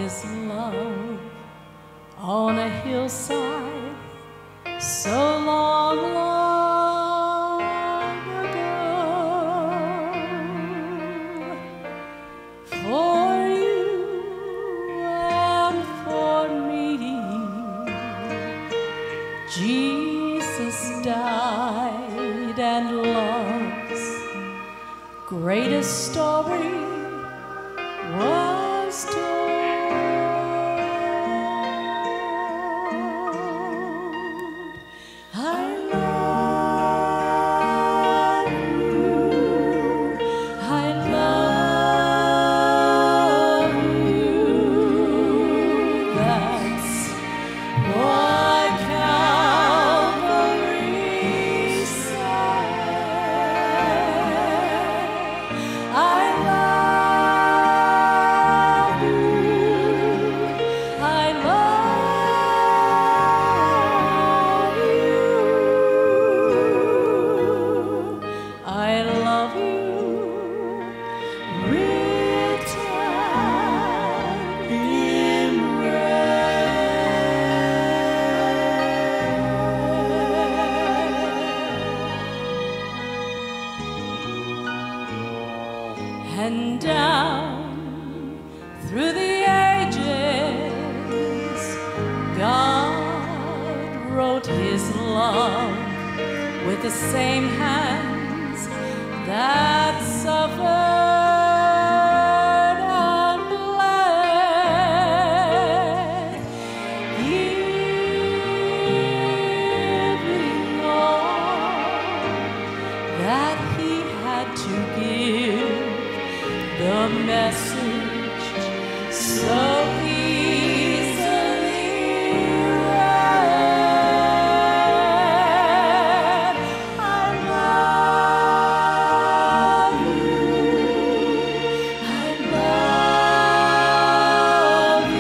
His love on a hillside so long, long ago. For you and for me, Jesus died, and love's greatest story was told. I love you, I love you. That's what Calvary said. I love you, I love you, I love you, written in red. And down through the ages, God wrote His love with the same hands that suffered and bled, giving all that He had to give. The message so easily read. I love you, I love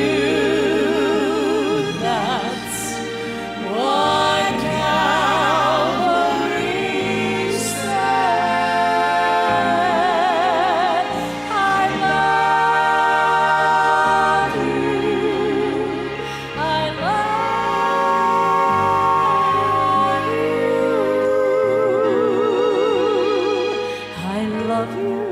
you. That's what Calvary said. I love you, I love you, I love you.